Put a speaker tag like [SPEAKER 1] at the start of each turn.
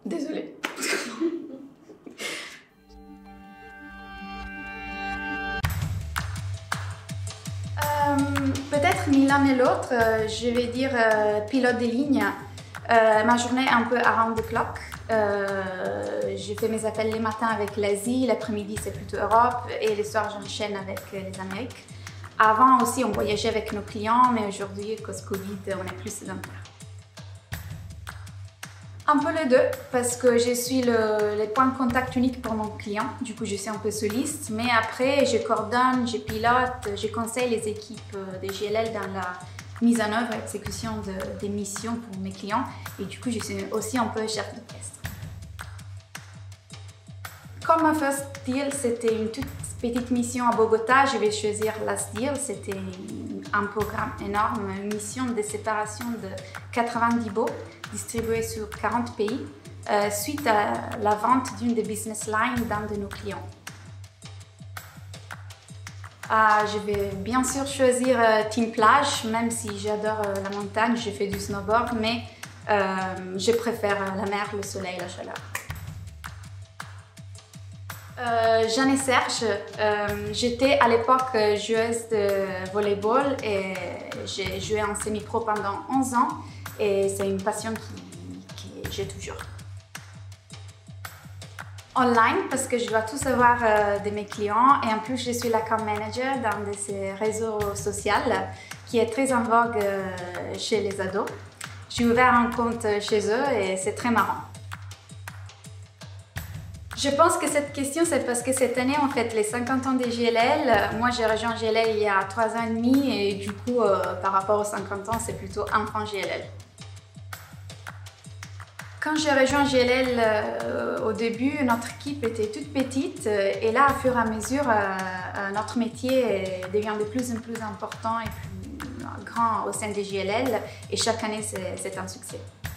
[SPEAKER 1] Désolée. Peut-être ni l'un ni l'autre, je vais dire pilote de ligne. Ma journée est un peu around the clock. Je fais mes appels les matins avec l'Asie, l'après-midi c'est plutôt Europe et les soirs j'enchaîne avec les Amériques. Avant aussi on voyageait avec nos clients, mais aujourd'hui, à cause Covid, on est plus sédentaire. Un peu les deux, parce que je suis le point de contact unique pour mon client. Du coup, je suis un peu soliste, mais après, je coordonne, je pilote, je conseille les équipes des GLL dans la mise en œuvre et exécution des missions pour mes clients. Et du coup, je suis aussi un peu chef d'orchestre. Comme ma first deal, c'était une toute petite mission à Bogota, je vais choisir Last Deal. C'était un programme énorme, une mission de séparation de 90 baux distribués sur 40 pays suite à la vente d'une des business lines d'un de nos clients. Je vais bien sûr choisir Team Plage, même si j'adore la montagne, je fais du snowboard, mais je préfère la mer, le soleil, la chaleur. Jeanne et Serge, j'étais à l'époque joueuse de volleyball et j'ai joué en semi-pro pendant 11 ans et c'est une passion que j'ai toujours. Online parce que je dois tout savoir de mes clients et en plus je suis l'account manager d'un de ces réseaux sociaux qui est très en vogue chez les ados. J'ai ouvert un compte chez eux et c'est très marrant. Je pense que cette question, c'est parce que cette année, on fête les 50 ans des GLL. Moi, j'ai rejoint GLL il y a 3 ans et demi et du coup, par rapport aux 50 ans, c'est plutôt enfant GLL. Quand j'ai rejoint GLL au début, notre équipe était toute petite et là, au fur et à mesure, notre métier devient de plus en plus important et plus grand au sein des GLL et chaque année, c'est un succès.